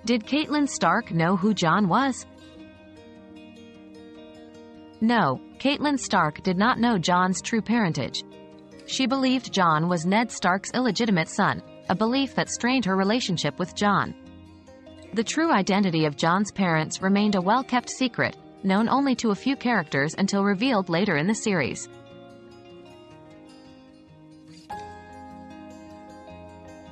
Did Catelyn Stark know who Jon was? No, Catelyn Stark did not know Jon's true parentage. She believed Jon was Ned Stark's illegitimate son, a belief that strained her relationship with Jon. The true identity of Jon's parents remained a well-kept secret, known only to a few characters until revealed later in the series.